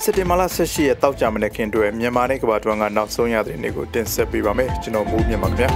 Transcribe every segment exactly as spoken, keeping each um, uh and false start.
စစ်တင်ဘာလ ၁၈ ရက်တောက်ကြမတဲ့ခင်တွေမြန်မာနဲ့ကမ္ဘာတွင်းကနောက်ဆုံးရတဲ့နေ့ကိုတင်ဆက်ပေးပါမယ်ကျွန်တော်မိုးမြန်မာခင်ဗျာ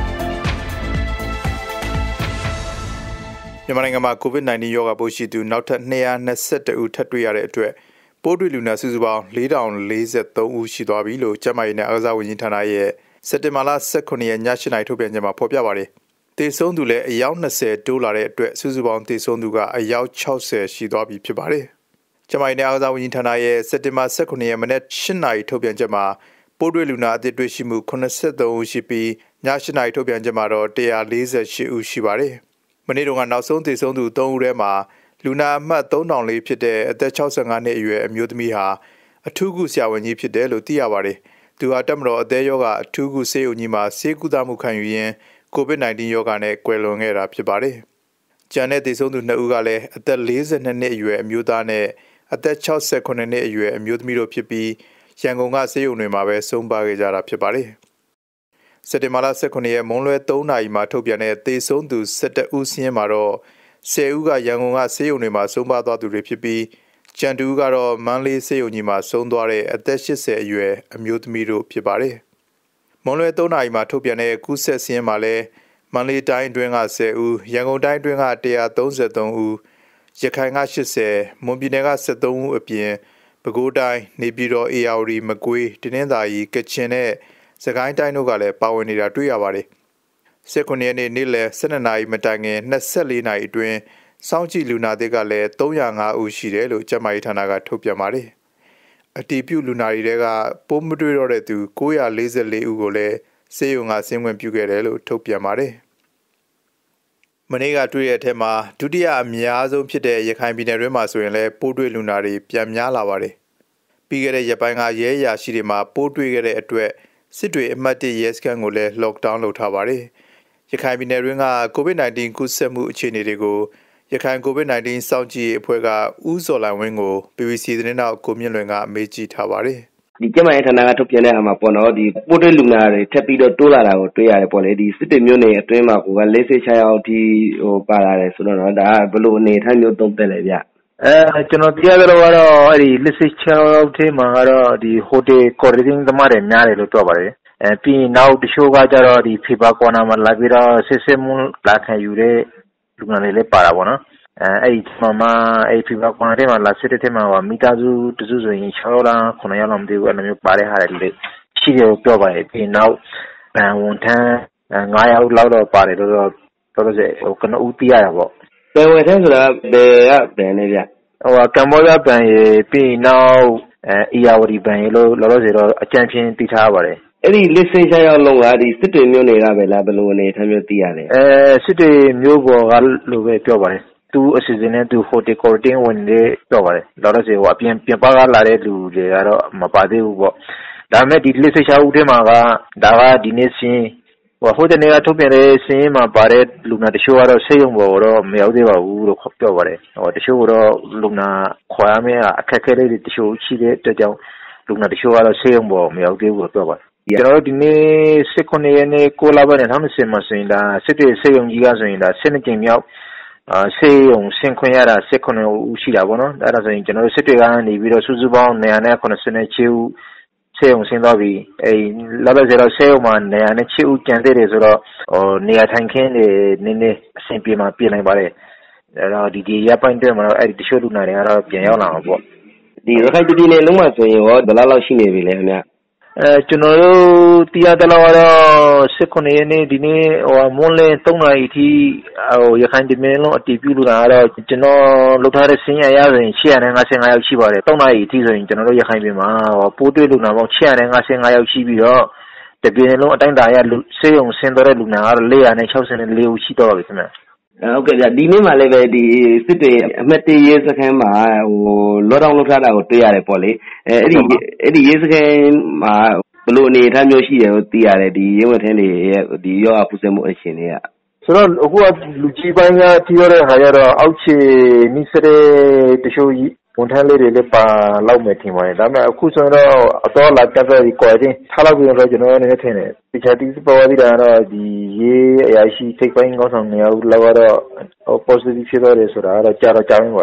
မြန်မာနိုင်ငံမှာ ကိုဗစ် ၁၉ ရောဂါပိုးရှိသူနောက်ထပ်၂၂၁ဦးထပ်တွေ့ရတဲ့အတွက်ပိုးတွေ့လူနာစုစုပေါင်း၄ထောင်၄၃ဦးရှိသွားပြီလို့ကျန်းမာရေးနဲ့အားကစားဝန်ကြီးဌာနရဲ့စက်တင်ဘာလ၁၇ရက်ည၈နာရီထုတ်ပြန်ချက်မှာဖော်ပြပါတယ်တေဆုံးသူလည်းအယောက်၂၀တိုးလာတဲ့အတွက်စုစုပေါင်းတေဆုံးသူကအယောက်၆၀ရှိသွားပြီဖြစ်ပါတယ်ကျန်းမာရေးနဲ့အားကစားဝန်ကြီးဌာနရဲ့စက်တင်ဘာ၁၇ရက်မနက်၈နာရီထုတ်ပြန်ချက်မှာပိုးတွေ့လူနာအသစ်တွေ့ရှိမှု၈၃ဦးရှိပြီးည၈နာရီထုတ်ပြန်ချက်မှာတော့၁၄၈ဦးရှိပါတယ်မနေ့တုန်းကနောက်ဆုံးသေဆုံးသူ၃ဦးထဲမှာလူနာအမှတ်၃ထောင်လေးဖြစ်တဲ့အသက်၆၅နှစ်အရွယ်အမျိုးသမီးဟာအထူးကုဆရာဝန်ကြီးဖြစ်တယ်လို့သိရပါတယ်။သူဟာတက်မတော်အသေးရောဂါအထူးကုဆေးရုံကြီးမှာဆေးကုသမှုခံယူရင်းကိုဗစ် ၁၉ ရောဂါနဲ့ကွယ်လွန်ခဲ့တာဖြစ်ပါတယ်။ကျန်တဲ့သေဆုံးသူ၂ဦးကလည်းအသက်၄၂နှစ်အရွယ်အမျိုးသားနဲ့အသက်၆၉နှစ်အရွယ်အမျိုးသမီးတို့ဖြစ်ပြီးရန်ကုန်ကဆေးရုံတွေမှာပဲဆုံးပါခဲ့ကြတာဖြစ်ပါတယ်။စက်တင်ဘာလ၁၇ရက်မွန်းလွဲ၃နာရီမှာထုတ်ပြန်တဲ့သေဆုံးသူ၁၁ဦးစာရင်းမှာတော့၁၀ဦးကရန်ကုန်ကဆေးရုံတွေမှာဆုံးပါသွားသူတွေဖြစ်ပြီးကျန်တူကတော့မန္တလေးဆေးရုံကြီးမှာဆုံးသွားတဲ့အသက်၈၀အရွယ်အမျိုးသမီးတို့ဖြစ်ပါတယ်။မွန်းလွဲ၃နာရီမှာထုတ်ပြန်တဲ့ကူးစက်စာရင်းမှာလည်းမန္တလေးတိုင်းအတွင်းက၁၀ဦးရန်ကုန်တိုင်းအတွင်းက၁၃၃ဦးရခိုင်က၈၀မွန်ပြည်နယ်က၁၃ဦးအပြင်ပဲခူးတိုင်းနေပြည်တော်အေရဝတီမကွေးတနင်္သာရီကချင်နဲ့စကိုင်းတိုင်းတို့ကလည်းပါဝင်နေတာတွေ့ရပါတယ်။၁၉ရက်နေ့နေ့လယ်၁၂နာရီမတိုင်ခင်၂၄နာရီအတွင်းစောင့်ကြည့်လူနာတွေကလည်း၃၀၅ဦးရှိတယ်လို့ကျန်းမာရေးဌာနကထုတ်ပြန်ပါတယ်။အတည်ပြုလူနာတွေကပိုးမတွေ့တော့တဲ့သူ၉၄၄ဦးကိုလည်းဆေးရုံကဆင်းခွင့်ပြုခဲ့တယ်လို့ထုတ်ပြန်ပါတယ်။မနေ့ကတွေ့တဲ့အထက်မှာဒုတိယအများဆုံးဖြစ်တဲ့ရခိုင်ပြည်နယ်တွင်းမှာဆိုရင်လည်းပိုးတွေ့လူနာတွေပြန်များလာပါတယ်။ပြီးခဲ့တဲ့ရက်ပိုင်းကရဲအရာရှိတွေမှာပိုးတွေ့ခဲ့တဲ့အတွက်စစ်တွေအမှတ်၁ရဲစခန်းကိုလည်း lockdown လုပ်ထားပါတယ်။ရခိုင်ပြည်နယ်တွင်းကကိုဗစ် ၁၉ ကူးစက်မှုအခြေအနေတွေကိုရခိုင်ကိုဗစ် ၁၉ စောင့်ကြည့်ရေးအဖွဲ့ကဦးစော်လိုင်ဝင်းကို ဘီဘီစီသတင်းတောက်ကိုမြင့်လွင်ကမေးကြည့်ထားပါတယ်။ဒီကျန်းမာရေးဌာနကထုတ်ပြန်တဲ့အခါမှာပေါ့နော်ဒီပိုးတွေ့လူနာတွေထပ်ပြီးတော့တိုးလာတာကိုတွေ့ရတယ်ပေါ့လေဒီစစ်တွေမြို့နယ်အတွင်းမှာကိုက၄၆ယောက်ဒီဟိုပါလာတယ်ဆိုတော့နော်ဒါကဘယ်လိုအနေအထားမျိုးသုံးသပ်လဲဗျ။အဲကျွန်တော်ကြားရတော့ကတော့အဲ့ဒီ၄၆ယောက်ထဲမှာကတော့ဒီဟိုတယ်ကော်ရီတင်းသမားတွေများတယ်လို့ပြောပါတယ်။အဲပြီးနောက်တချို့ကကြတော့ဒီဖေဘာကော်နာမှာလာပြီးတော့ဆစ်စစ်မှုလာခံယူတဲ့လူငယ်တွေလည်းပါတာပေါ့နော်အဲအဲ့ဒီမှာမှအဲ့ဖေဘာကော်နာထဲမှာလာစစ်တဲ့ထဲမှာမိသားစုတစုဆိုရင်၆ယောက်လား၉ယောက်လားမသိဘူးအဲ့လိုမျိုးပါတဲ့ဟာတွေလေရှိတယ်ပြောပါတယ်ပြီးနောက်ဗန်ဝန်ထမ်း၅ယောက်လောက်တော့ပါတယ်တော့တော့တော့ဆိုဟိုကနဦးတီးရတာပေါ့ဗန်ဝန်ထမ်းဆိုတာဘယ်ကဗန်လဲဗျဟိုကမ္ဘောဒီးယားဗန်ရေပြီးနောက်အဲအီယာဝတီဗန်ရေလို့လောလောဆယ်တော့အကြံဖြင့်တီးထားပါတယ်အဲ့ဒီ၄၆ယောက်လုံးကဒီစစ်တွေမြို့နယ်ကပဲလားဘယ်လိုအနေထားမျိုးသိရလဲအဲစစ်တွေမြို့ပေါ်ကလို့ပဲပြောပါတယ်သူအစီအစဉ်နဲ့သူဟိုတယ်ကော်တင်းဝင်နေပြောပါတယ်လောလောဆယ်ဟိုအပြင်ပြင်ပကလာတဲ့လူတွေကတော့မပါသေးဘူးပေါ့ဒါပေမဲ့ဒီ၄၆ဦးထဲမှာကဒါကဒီနေ့စင်းဟိုဟိုတဲ့နေရာထုတ်ပြန်တဲ့စင်းမှာပါတဲ့လူနာတချို့ကတော့ဆေးရုံပေါ်တော့မရောက်သေးပါဘူးလို့ပြောပါတယ်ဟိုတချို့ကတော့လူနာခွာရမယ့်အခက်အခဲတွေတချို့ရှိတဲ့အတွက်ကြောင့်လူနာတချို့ကတော့ဆေးရုံပေါ်မရောက်သေးဘူးလို့ပြောပါတယ်ကျွန်တော်တို့ဒီနေ့၁၉ရက်နေ့ကိုလာပိုင်းနဲ့၂၀၂၀မှာဆိုရင်ဒါစစ်တွေဆေးရုံကြီးကဆိုရင်ဒါ၁၂ကြိမ်မြောက်အာဆေးရုံဆင်းခွင့်ရတာ၁၉ဦးရှိတာပေါ့နော်အဲ့ဒါဆိုရင်ကျွန်တော်တို့စစ်တွေကနေပြီးတော့စုစုပေါင်း၂၇၈ဦးဆေးရုံဆင်းသွားပြီအဲလောလောဆယ်တော့ဆေးရုံမှာ၂၀၈ဦးကျန်သေးတယ်ဆိုတော့ဟိုနေရာထိုင်ခင်းတွေနည်းနည်းအဆင်ပြေမှာပြင်နိုင်ပါတယ်အဲ့တော့ဒီဒီရပ်ပိုင်းတွေမှာတော့အဲ့ဒီတချို့လူနာတွေကတော့ပြန်ရောက်လာမှာပေါ့ဒီရခိုင်ပြည်နယ်လုံးမှာဆိုရင်ရောဘယ်လောက်လောက်ရှိနေပြီလဲခင်ဗျအဲကျွန်တော်တို့တရားတလောက်ကတော့၁၉ရက်နေ့ဒီနေ့ဟိုမွန်းလင်း၃နာရီအထိဟိုရခိုင်ပြည်နယ်လုံးအတည်ပြုလို့တာကတော့ကျွန်တော်လုပ်ထားတဲ့စင်းရရဆိုရင်၈၅၅ယောက်ရှိပါတယ်၃နာရီအထိဆိုရင်ကျွန်တော်တို့ရခိုင်ပြည်မှာဟိုပိုးတွေ့လူနာပေါင်း၈၅၅ယောက်ရှိပြီးတော့တပြည်နယ်လုံးအတိုင်းတာရဆေးရုံဆင်းတော့တဲ့လူနာကတော့၄၆၄ဦးရှိတော့ပါပြီခင်ဗျဟုတ်ကဲ့ဗျဒီနေ့မှလည်းပဲဒီစစ်တွေအမှတ်၁ရဲစခန်းမှာဟိုလောတောင်းလောက်ထားတာကိုတွေ့ရတယ်ပေါ့လေအဲအဲ့ဒီအဲ့ဒီရဲစခန်းမှာဘယ်လိုအနေအထားမျိုးရှိတယ်လို့သိရတယ်ဒီရဲဝန်ထမ်းတွေရဲ့ဒီရောဂါကူးစက်မှုအခြေအနေကဆိုတော့အခုကလူကြီးပိုင်းကတီးရတဲ့ဟာရတော့အောက်ခြေနိစတဲ့တချို့ဝန်ထမ်းလေးတွေလည်းပါလောက်မယ်ထင်ပါတယ်ဒါပေမဲ့အခုဆိုတော့အတော်လာတက်ပြီးကွာချင်းထားလောက်ပြီးတော့ကျွန်တော်အနေနဲ့ထင်တယ်တခြားတီးပေါ်ပြီးတာတော့ဒီရေအရာရှိထိပ်ပိုင်းကောင်းဆောင်နေရာလောက်ကတော့ positive ဖြစ်တော့တယ်ဆိုတာတော့ကြာတော့ကြာနေပါတယ်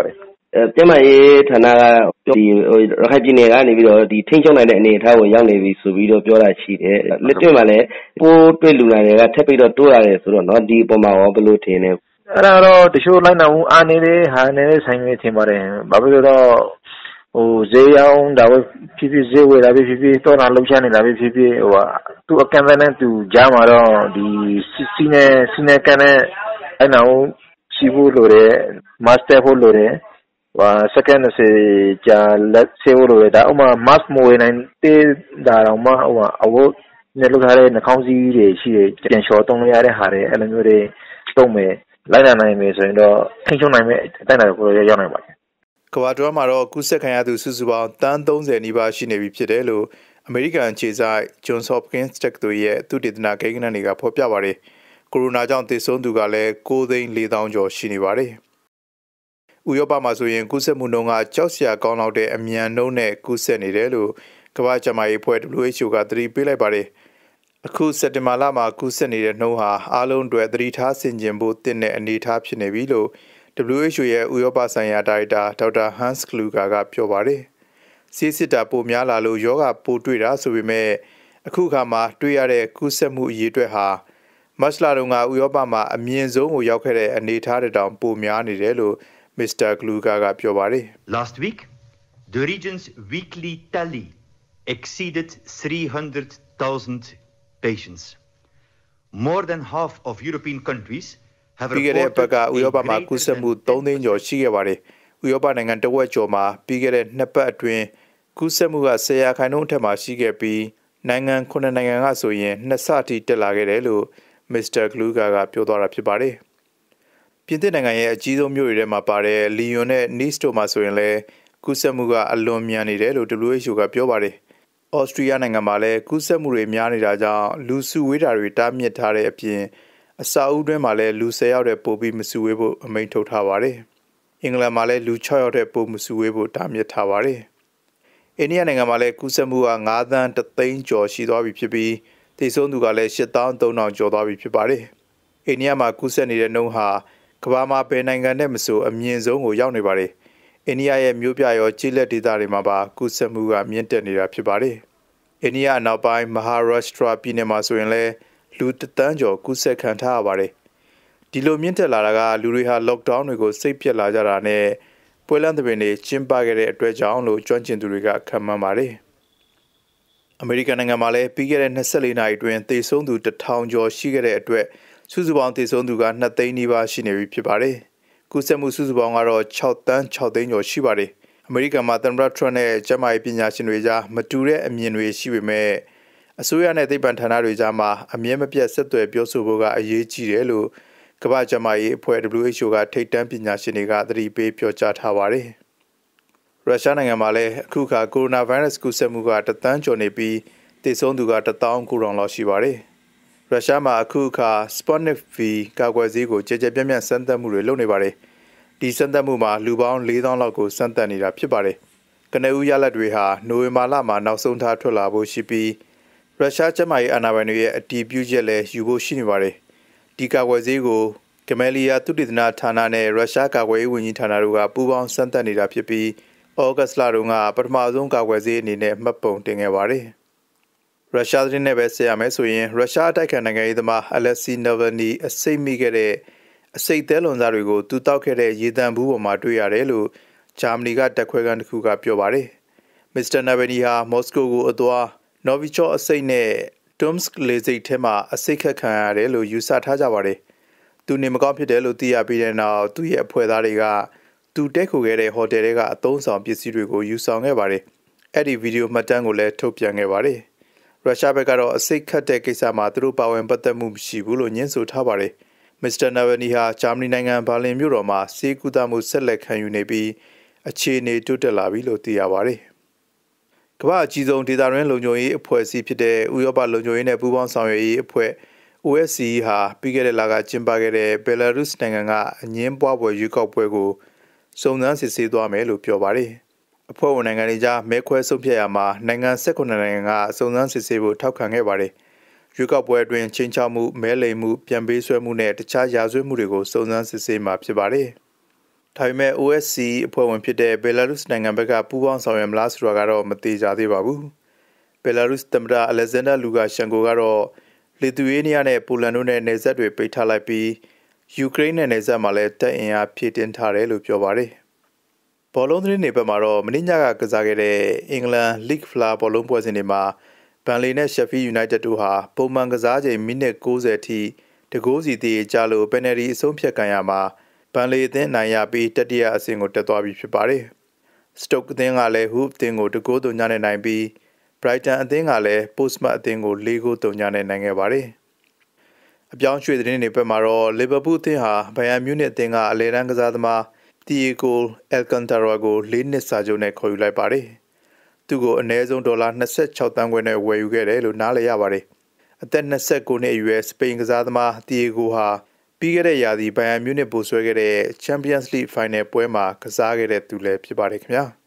ကျမရေးဌာနကဒီရခိုင်ပြည်နယ်ကနေပြီးတော့ဒီထိန်းချုပ်နိုင်တဲ့အနေအထားကိုရောက်နေပြီဆိုပြီးတော့ပြောတာရှိတယ်လက်တွေ့မှာလည်းပိုးတွေ့လူနာတွေကထပ်ပြီးတော့တိုးရတယ်ဆိုတော့เนาะဒီအပေါ်မှာရောဘယ်လိုထင်လဲအဲ့ဒါတော့တချို့လိုက်နာမှုအားနေတဲ့ဟာနေတဲ့ဆိုင်တွေထင်ပါတယ်ဘာဖြစ်လို့တော့ဟိုဈေးရောင်းဒါပဲဖြစ်ဖြစ်ဈေးဝယ်တာပဲဖြစ်ဖြစ်တော့တာလှုပ်ရှားနေတာပဲဖြစ်ဖြစ်ဟိုဟာသူ့အကန့်အသတ်နဲ့သူကြားမှာတော့ဒီစီနဲ့စီနဲ့ကန်နဲ့အဲ့နောက်ရှိဖို့လိုတယ် master ဖို့လိုတယ်ဟို second စေကြာလက်ဆေးဖို့လိုတယ်ဒါဥမာ mask မဝယ်နိုင်တဲ့ဒါတော့မှဟိုအဝတ်နဲ့လုပ်ထားတဲ့နှာခေါင်းစည်းတွေရှိတယ်ပြန်လျှော်သုံးရတဲ့ဟာတွေအဲ့လိုမျိုးတွေတုံးမယ်လိုက်လာနိုင်မယ်ဆိုရင်တော့ထိန်းချုပ်နိုင်မယ့်အတိုင်းအတာကိုရောက်နိုင်ပါတယ်ကမ္ဘာတွင်းမှာတော့ကူးစက်ခံရသူစုစုပေါင်းတန်းသုံးဆယ်နီးပါးရှိနေပြီဖြစ်တယ်လို့အမေရိကန်ခြေဆိုင် Johns Hopkins တက္ကသိုလ်ရဲ့သုတေသနကိန်းဂဏန်းတွေကဖော်ပြပါတယ်ကိုရိုနာကြောင့်သေဆုံးသူကလည်းကိုးသိန်းလေးသောင်းကျော်ရှိနေပါတယ်ဥရောပမှာဆိုရင်ကူးစက်မှုနှုန်းကကြောက်စရာကောင်းလောက်တဲ့အမြန်နှုန်းနဲ့ကူးစက်နေတယ်လို့ကမ္ဘာ့ကျန်းမာရေးအဖွဲ့ W H O ကသတိပေးလိုက်ပါတယ်အခုစက်တင်ဘာလမှာကူးစက်နေတဲ့နှုန်းဟာအားလုံးအတွက်သတိထားဆင်ခြင်ဖို့တင့်တဲ့အနေအထားဖြစ်နေပြီလို့ W H O ရဲ့ဥရောပဆိုင်ရာဒါရိုက်တာဒေါက်တာ Hans Kluger ကပြောပါတယ်ဆေးစစ်တာပိုများလာလို့ယောဂပိုတွေ့တာဆိုပေမဲ့အခုခါမှာတွေ့ရတဲ့ကူးစက်မှုအရေးအတွက်ဟာမတ်လတုန်းကဥရောပမှာအမြင့်ဆုံးကိုရောက်ခဲ့တဲ့အနေအထားတောင်ပိုများနေတယ်လို့ Mister Kluger ကပြောပါတယ် Last week the region's weekly tally exceeded three hundred thousand patients more than half of European countries have reported ပြီးခဲ့တဲ့ဘက်ကဥရောပမှာကူးစက်မှုသုံးသိန်းကျော်ရှိခဲ့ပါတယ်ဥရောပနိုင်ငံတဝက်ကျော်မှာပြီးခဲ့တဲ့နှစ်ပတ်အတွင်းကူးစက်မှုကဆယ်ရာခိုင်နှုန်းအထက်မှာရှိခဲ့ပြီးနိုင်ငံခုနှစ်နိုင်ငံကဆိုရင်နှစ်ဆထိတက်လာခဲ့တယ်လို့ Mister Kluger ကပြောသွားတာဖြစ်ပါတယ်ပြင်သစ်နိုင်ငံရဲ့အကြီးဆုံးမြို့တွေထဲမှာပါတဲ့လီယွန်နဲ့နီးစ်တို့မှာဆိုရင်လည်းကူးစက်မှုကအလွန်မြန်နေတယ်လို့ W H O ကပြောပါတယ်ဩစတြီးယားနိုင်ငံမှာလည်းကူးစက်မှုတွေများနေတာကြောင့်လူစုဝေးတာတွေတားမြစ်ထားတဲ့အပြင်အစာအုပ်တွင်းမှာလည်းလူဆယ်ယောက်တဲ့ပိုပြီးမစုဝေးဖို့အမိန့်ထုတ်ထားပါတယ်အင်္ဂလန်မှာလည်းလူခြောက်ယောက်တဲ့ပိုမစုဝေးဖို့တားမြစ်ထားပါတယ်အိန္ဒိယနိုင်ငံမှာလည်းကူးစက်မှုကငါးသန်းတစ်သိန်းကျော်ရှိသွားပြီဖြစ်ပြီးသေဆုံးသူကလည်းရှစ်သောင်းသုံးထောင်ကျော်သွားပြီဖြစ်ပါတယ်အိန္ဒိယမှာကူးစက်နေတဲ့နှုန်းဟာကမ္ဘာမှာဘယ်နိုင်ငံနဲ့မဆိုအမြင့်ဆုံးကိုရောက်နေပါတယ်အိန္ဒိယရဲ့မြို့ပြရောကျေးလက်ဒေသတွေမှာပါကူးစက်မှုကမြင့်တက်နေတာဖြစ်ပါတယ်အိန္ဒိယအနောက်ပိုင်းမဟာရပ်ရှ်ထရာပြည်နယ်မှာဆိုရင်လည်းလူတစ်သန်းကျော်ကူးစက်ခံထားရပါတယ်ဒီလိုမြင့်တက်လာတာကလူတွေဟာ lockdown တွေကိုစိတ်ပြက်လာကြတာနဲ့ပွဲလမ်းသဘင်တွေကျင်းပခဲ့တဲ့အတွက်ကြောင့်လို့ကျွမ်းကျင်သူတွေကခန့်မှန်းပါတယ်အမေရိကန်နိုင်ငံမှာလည်းပြီးခဲ့တဲ့နှစ်၄နာရီအတွင်းသေဆုံးသူတစ်ထောင်ကျော်ရှိခဲ့တဲ့အတွက်စုစုပေါင်းသေဆုံးသူကနှစ်သိန်းနီးပါးရှိနေပြီဖြစ်ပါတယ်ကူးစက်မှုစုစုပေါင်းကတော့၆သန်း၆သိန်းကျော်ရှိပါတယ်အမေရိကန်မှာသမ္မတထရန့်နဲ့ကျန်းမာရေးပညာရှင်တွေကြားမတူတဲ့အမြင်တွေရှိပေမဲ့အစိုးရနဲ့သိပ္ပံဌာနတွေကြားမှာအမြဲမပြတ်ဆက်သွယ်ပြောဆိုဖို့ကအရေးကြီးတယ်လို့ကမ္ဘာ့ကျန်းမာရေးအဖွဲ့ W H O ကထိပ်တန်းပညာရှင်တွေကသတိပေးပြောကြားထားပါတယ်ရုရှားနိုင်ငံမှာလည်းအခုခါကိုရိုနာဗိုင်းရပ်စ်ကူးစက်မှုကတသန်းကျော်နေပြီးသေဆုံးသူကတစ်သောင်းကိုးထောင်လောက်ရှိပါတယ်ရုရှားမှာအခုအခါ Sputnik V ကာကွယ်ဆေးကိုကြဲကြဲပြန့်ပြန့်စမ်းသပ်မှုတွေလုပ်နေပါတယ်ဒီစမ်းသပ်မှုမှာလူပေါင်းလေးသောင်းလောက်ကိုစမ်းသပ်နေတာဖြစ်ပါတယ်ကနဦးရလဒ်တွေဟာနိုဝင်ဘာလမှာနောက်ဆုံးထားထွက်လာဖို့ရှိပြီးရုရှားကျန်းမာရေးအာဏာပိုင်တွေရဲ့အတည်ပြုချက်လည်းယူဖို့ရှိနေပါတယ်ဒီကာကွယ်ဆေးကိုကမယ်လီယာသုတေသနဌာနနဲ့ရုရှားကာကွယ်ရေးဝန်ကြီးဌာနတို့ကပူးပေါင်းစမ်းသပ်နေတာဖြစ်ပြီးဩဂတ်စ်လတုန်းကပထမဆုံးကာကွယ်ဆေးအနေနဲ့မှတ်ပုံတင်ခဲ့ပါတယ်ရုရှားသတင်းနဲ့ပဲဆက်ရမယ်ဆိုရင်ရုရှားအတိုက်ခံနိုင်ငံရေးသမား Alexei Navalny အစိတ်မိခဲ့တဲ့အစိတ်သဲလွန်စားတွေကိုသူတောက်ခဲ့တဲ့ရေတံဘူးပေါ်မှာတွေ့ရတယ်လို့ဂျာမနီကတက်ခွဲခန်းတစ်ခုကပြောပါတယ်။ မစ္စတာ Navalny ဟာမော်စကိုကိုအသွား Novichok အစိတ်နဲ့ Tomsk လေဆိပ်ထဲမှာအစိတ်ခတ်ခံရတယ်လို့ယူဆထားကြပါတယ်။သူနေမကောင်းဖြစ်တယ်လို့သိရပြီးတဲ့နောက်သူ့ရဲ့အဖွဲ့သားတွေကသူတက်ခိုခဲ့တဲ့ဟိုတယ်တွေကအသုံးဆောင်ပစ္စည်းတွေကိုယူဆောင်ခဲ့ပါတယ်။အဲ့ဒီဗီဒီယိုမှတ်တမ်းကိုလည်းထုတ်ပြန်ခဲ့ပါတယ်။ရုရှားဘက်ကတော့အစိတ်ခတ်တဲ့ကိစ္စမှာသူတို့ပါဝင်ပတ်သက်မှုမရှိဘူးလို့ညှင်းဆိုထားပါတယ်။မစ္စတာ Navalny ဟာဂျာမနီနိုင်ငံဘာလင်မြို့တော်မှာဆေးကုသမှုဆက်လက်ခံယူနေပြီးအခြေအနေတိုးတက်လာပြီလို့သိရပါတယ်။ကမ္ဘာအကြီးဆုံးဒေသတွင်းလုံခြုံရေးအဖွဲ့အစည်းဖြစ်တဲ့ဥရောပလုံခြုံရေးနဲ့ပူးပေါင်းဆောင်ရွက်ရေးအဖွဲ့ O S C E ဟာပြီးခဲ့တဲ့လကကျင်းပခဲ့တဲ့ဘယ်လာရုစ်နိုင်ငံကအငင်းပွားပွဲရွေးကောက်ပွဲကိုစုံစမ်းစစ်ဆေးသွားမယ်လို့ပြောပါတယ်။အဖွဲ့ဝင်နိုင်ငံတွေကြားမဲခွဲဆုံးဖြတ်ရမှာနိုင်ငံ၁၈နိုင်ငံကစုံစမ်းစစ်ဆေးဖို့ထောက်ခံခဲ့ပါတယ်။ရွေးကောက်ပွဲအတွင်းချင်းချောက်မှုမဲလိမ်မှုပြန်ပေးဆွဲမှုနဲ့တခြားရာဇဝတ်မှုတွေကိုစုံစမ်းစစ်ဆေးမှာဖြစ်ပါတယ်။ဒါပေမဲ့ O S C အဖွဲ့ဝင်ဖြစ်တဲ့ Belarus နိုင်ငံဘက်ကပူးပေါင်းဆောင်ရွက်မလားဆိုတာကတော့မသိကြသေးပါဘူး။ Belarus သမ္မတ Alexander Lukashenko ကတော့လီသူယေးနီးယားနဲ့ပိုလန်တို့နဲ့နယ်စပ်တွေပိတ်ထားလိုက်ပြီးယူကရိန်းနဲ့နယ်စပ်မှာလည်းတပ်အင်အားဖြည့်တင်းထားတယ်လို့ပြောပါတယ်။ဘောလုံးသတင်းတွေဘက်မှာတော့မနေ့ညကကစားခဲ့တဲ့အင်္ဂလန် League Fla ဘောလုံးပွဲစဉ်တွေမှာဘန်လီနဲ့ Sheffield United တို့ဟာပုံမှန်ကစားချိန်မိနစ်၉၀အထိတကိုးစီတည်ကြလို့ပယ်နယ်တီအဆုံးဖြတ်ခံရမှာဘန်လီအသင်းနိုင်ရပြီးတတိယအဆင့်ကိုတက်သွားပြီဖြစ်ပါတယ်။ Stoke အသင်းကလည်း Hoof အသင်းကိုတကိုးတုံညနဲ့နိုင်ပြီး Brighton အသင်းကလည်း Portsmouth အသင်းကို၄ဂိုးတုံညနဲ့နိုင်ခဲ့ပါတယ်။အပြောင်းရွှေ့သတင်းတွေဘက်မှာတော့ Liverpool အသင်းဟာ Bayern Munich အသင်းကအလဲတန်းကစားသမား Thiago Alcantara ကို၄နှစ်စာချုပ်နဲ့ခေါ်ယူလိုက်ပါတယ်။သူ့ကိုအနည်းဆုံးဒေါ်လာ၂၆သန်းခွဲနဲ့ဝယ်ယူခဲ့တယ်လို့နားလည်ရပါတယ်။အသက်၂၉နှစ်အရွယ်စပိန်ကစားသမား Thiago ဟာပြီးခဲ့တဲ့ရာသီ Bayern Munich ပိုဆွဲခဲ့တဲ့ Champions League Final ပွဲမှာကစားခဲ့တဲ့သူလည်းဖြစ်ပါတယ်ခင်ဗျာ။